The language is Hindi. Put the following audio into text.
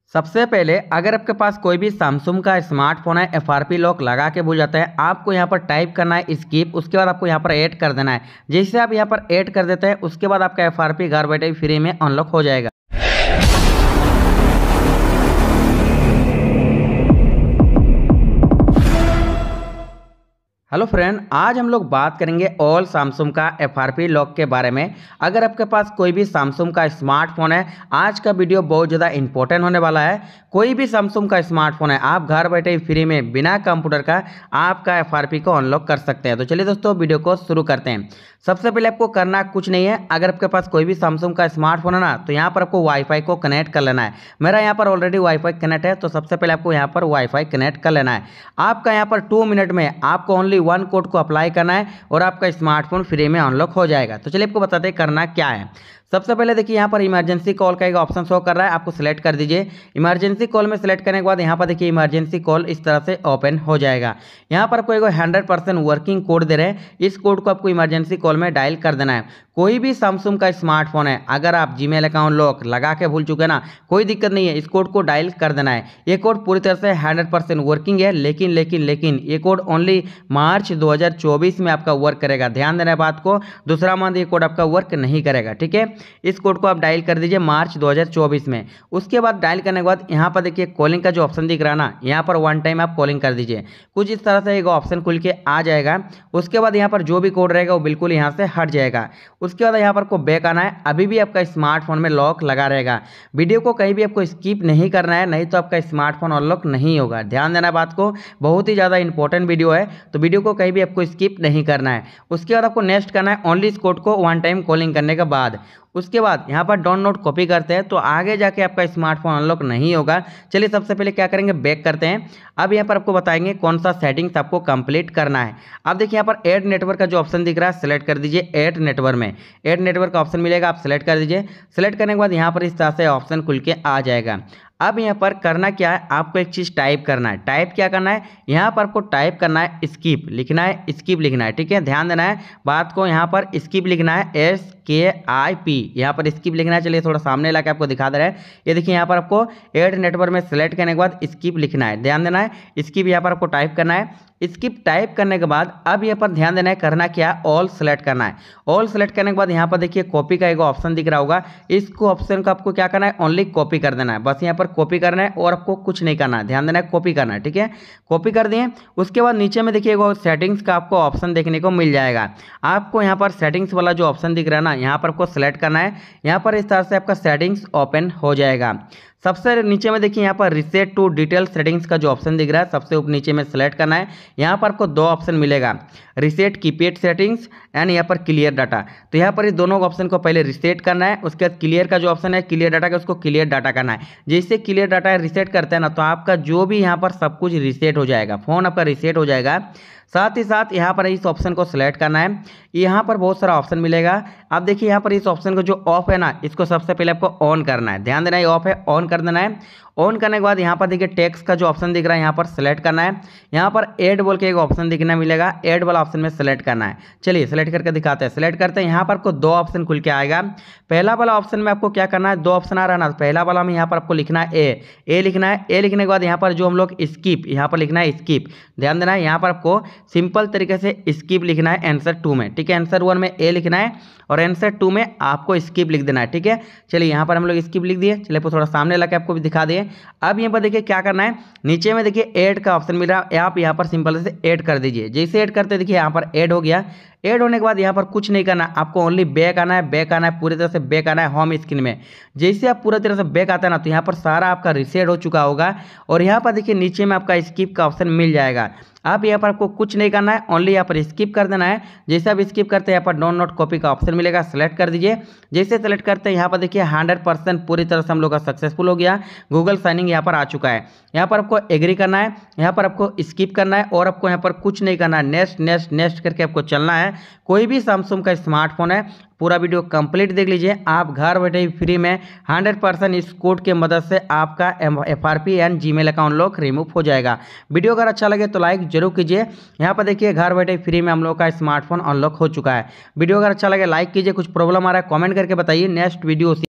सबसे पहले अगर आपके पास कोई भी सैमसंग का स्मार्टफोन है, एफआरपी लॉक लगा के भूल जाता है, आपको यहाँ पर टाइप करना है स्किप। उसके बाद आपको यहाँ पर ऐड कर देना है। जैसे आप यहाँ पर ऐड कर देते हैं उसके बाद आपका एफआरपी घर बैठे फ्री में अनलॉक हो जाएगा। हेलो फ्रेंड, आज हम लोग बात करेंगे ऑल सैमसंग का एफआरपी लॉक के बारे में। अगर आपके पास कोई भी सैमसंग का स्मार्टफोन है, आज का वीडियो बहुत ज़्यादा इंपॉर्टेंट होने वाला है। कोई भी सैमसंग का स्मार्टफोन है, आप घर बैठे ही फ्री में बिना कंप्यूटर का आपका एफआरपी को अनलॉक कर सकते हैं। तो चलिए दोस्तों, वीडियो को शुरू करते हैं। सबसे पहले आपको करना कुछ नहीं है। अगर आपके पास कोई भी सैमसंग का स्मार्टफोन है ना, तो यहाँ पर आपको वाईफाई को कनेक्ट कर लेना है। मेरा यहाँ पर ऑलरेडी वाईफाई कनेक्ट है, तो सबसे पहले आपको यहाँ पर वाईफाई कनेक्ट कर लेना है। आपका यहाँ पर 2 मिनट में आपको ओनली 1 कोड को अप्लाई करना है और आपका स्मार्टफोन फ्री में अनलॉक हो जाएगा। तो चलिए आपको बताते हैं करना क्या है। सबसे पहले देखिए, यहाँ पर इमरजेंसी कॉल का एक ऑप्शन शो कर रहा है, आपको सिलेक्ट कर दीजिए। इमरजेंसी कॉल में सिलेक्ट करने के बाद यहाँ पर देखिए इमरजेंसी कॉल इस तरह से ओपन हो जाएगा। यहाँ पर आपको एक 100% वर्किंग कोड दे रहे हैं। इस कोड को आपको इमरजेंसी कॉल में डायल कर देना है। कोई भी सैमसंग का स्मार्टफोन है, अगर आप जीमेल अकाउंट लॉक लगा के भूल चुके ना, कोई दिक्कत नहीं है, इस कोड को डायल कर देना है। ये कोड पूरी तरह से 100% वर्किंग है, लेकिन ये कोड ओनली मार्च 2024 में आपका वर्क करेगा। ध्यान देना है बात को, दूसरा मंथ ये कोड आपका वर्क नहीं करेगा। ठीक है, इस कोड को आप डायल कर दीजिए मार्च 2024 में। उसके बाद डायल करने के बाद यहाँ पर देखिए कॉलिंग का जो ऑप्शन दिख रहा है ना, यहाँ पर 1 टाइम आप कॉलिंग कर दीजिए। कुछ इस तरह से एक ऑप्शन खुल के आ जाएगा। उसके बाद यहाँ पर जो भी कोड रहेगा वो बिल्कुल यहाँ से हट जाएगा। उसके बाद यहाँ पर आपको बैक आना है। अभी भी आपका स्मार्टफोन में लॉक लगा रहेगा। वीडियो को कहीं भी आपको स्किप नहीं करना है, नहीं तो आपका स्मार्टफोन अनलॉक नहीं होगा। ध्यान देना बात को, बहुत ही ज़्यादा इंपॉर्टेंट वीडियो है, तो वीडियो को कहीं भी आपको स्किप नहीं करना है। उसके बाद आपको नेक्स्ट करना है ओनली इस कोड को 1 टाइम कॉलिंग करने के बाद। उसके बाद यहाँ पर डाउनलोड कॉपी करते हैं, तो आगे जाके आपका स्मार्टफोन अनलॉक नहीं होगा। चलिए सबसे पहले क्या करेंगे, बैक करते हैं। अब यहाँ पर आपको बताएंगे कौन सा सेटिंग्स आपको कंप्लीट करना है। अब देखिए यहाँ पर ऐड नेटवर्क का जो ऑप्शन दिख रहा है, सेलेक्ट कर दीजिए। ऐड नेटवर्क में ऐड नेटवर्क का ऑप्शन मिलेगा, आप सेलेक्ट कर दीजिए। सेलेक्ट करने के बाद यहाँ पर इस तरह से ऑप्शन खुल के आ जाएगा। अब यहाँ पर करना क्या है, आपको एक चीज़ टाइप करना है। टाइप क्या करना है, यहाँ पर आपको टाइप करना है स्किप लिखना है, स्किप लिखना है। ठीक है, ध्यान देना है बात को, यहाँ पर स्किप लिखना है, SKIP, यहाँ पर स्किप लिखना है। चलिए थोड़ा सामने ला के आपको दिखा दे रहा है। ये देखिए यहाँ पर आपको ऐड नेटवर्क में सेलेक्ट करने के बाद स्किप लिखना है। ध्यान देना है, स्किप यहाँ पर आपको टाइप करना है। स्किप टाइप करने के बाद अब यहाँ पर ध्यान देना है, करना क्या, ऑल सेलेक्ट करना है। ऑल सेलेक्ट करने के बाद यहाँ पर देखिए कॉपी का एक ऑप्शन दिख रहा होगा, इसको ऑप्शन को आपको क्या करना है, ओनली कॉपी कर देना है। बस यहाँ पर कॉपी करना है और आपको कुछ नहीं करना है। ध्यान देना है, कॉपी करना है। ठीक है, कॉपी कर दिए। उसके बाद नीचे में देखिए सेटिंग्स का आपको ऑप्शन देखने को मिल जाएगा। आपको यहाँ पर सेटिंग्स वाला जो ऑप्शन दिख रहा है ना, यहाँ पर आपको सेलेक्ट करना है। यहाँ पर इस तरह से आपका सेटिंग्स ओपन हो जाएगा। सबसे नीचे में देखिए यहाँ पर रिसेट टू डिटेल सेटिंग्स का जो ऑप्शन दिख रहा है, सबसे ऊपर नीचे में सेलेक्ट करना है। यहाँ पर आपको 2 ऑप्शन मिलेगा, रिसेट कीपैड सेटिंग्स एंड यहाँ पर क्लियर डाटा। तो यहाँ पर इस दोनों ऑप्शन को पहले रिसेट करना है। उसके बाद क्लियर का जो ऑप्शन है, क्लियर डाटा का, उसको क्लियर डाटा करना है। जैसे क्लियर डाटा रिसेट करते हैं ना, तो आपका जो भी यहाँ पर सब कुछ रिसेट हो जाएगा, फ़ोन आपका रिसेट हो जाएगा। साथ ही साथ यहाँ पर इस ऑप्शन को सिलेक्ट करना है। यहाँ पर बहुत सारा ऑप्शन मिलेगा। अब देखिए यहाँ पर इस ऑप्शन को जो ऑफ है ना, इसको सबसे पहले आपको ऑन करना है। ध्यान देना है, ऑफ है, ऑन कर देना है। ऑन करने के बाद यहाँ पर देखिए टेक्स्ट का जो ऑप्शन दिख रहा है, यहाँ पर सेलेक्ट करना है। यहाँ पर ऐड बोल के एक ऑप्शन दिखना मिलेगा, ऐड वाला ऑप्शन में सेलेक्ट करना है। चलिए सेलेक्ट करके दिखाते हैं। सेलेक्ट करते हैं, यहाँ पर आपको 2 ऑप्शन खुल के आएगा। पहला वाला ऑप्शन में आपको क्या करना है, 2 ऑप्शन आ रहा है ना, पहला वाला में यहाँ पर आपको लिखना है ए लिखना है। ए लिखने के बाद यहाँ पर जो हम लोग स्किप, यहाँ पर लिखना है स्किप। ध्यान देना है, यहाँ पर आपको सिंपल तरीके से स्किप लिखना है आंसर 2 में। ठीक है, आंसर 1 में ए लिखना है और आंसर 2 में आपको स्किप लिख देना है। ठीक है, चलिए यहाँ पर हम लोग स्किप लिख दिए। चलिए थोड़ा सामने ला के आपको भी दिखा दिए। अब यहाँ पर देखिए क्या करना है, नीचे में देखिए ऐड का ऑप्शन मिल रहा है, आप यहाँ पर सिंपल से ऐड कर दीजिए। जैसे ऐड करते देखिए यहाँ पर ऐड हो गया। ऐड होने के बाद यहाँ पर कुछ नहीं करना, आपको ओनली बैक आना है। बैक आना है, पूरी तरह से बैक आना है होम स्क्रीन में। जैसे आप पूरी तरह से बैक आता है ना, तो यहाँ पर सारा आपका रिसेट हो चुका होगा और यहाँ पर देखिए नीचे में आपका स्किप का ऑप्शन मिल जाएगा। आप यहाँ पर आपको कुछ नहीं करना है, ओनली यहाँ पर स्किप कर देना है। जैसे आप स्किप करते हैं, यहाँ पर डाउनलोड कॉपी का ऑप्शन मिलेगा, सेलेक्ट कर दीजिए। जैसे सेलेक्ट करते हैं, यहाँ पर देखिए 100% पूरी तरह से हम लोग का सक्सेसफुल हो गया। गूगल साइनिंग यहाँ पर आ चुका है। यहाँ पर आपको एग्री करना है, यहाँ पर आपको स्किप करना है और आपको यहाँ पर कुछ नहीं करना है, नेक्स्ट नेक्स्ट नेक्स्ट करके आपको चलना है। कोई भी सैमसंग का स्मार्टफोन है, पूरा वीडियो कंप्लीट देख लीजिए। आप घर बैठे ही फ्री में 100% इस कोड के मदद से आपका FRP and Gmail account lock remove हो जाएगा। वीडियो अगर अच्छा लगे तो लाइक जरूर कीजिए। यहाँ पर देखिए घर बैठे फ्री में हम लोग का स्मार्टफोन अनलॉक हो चुका है। वीडियो अगर अच्छा लगे लाइक कीजिए। कुछ प्रॉब्लम आ रहा है कमेंट करके बताइए। Next video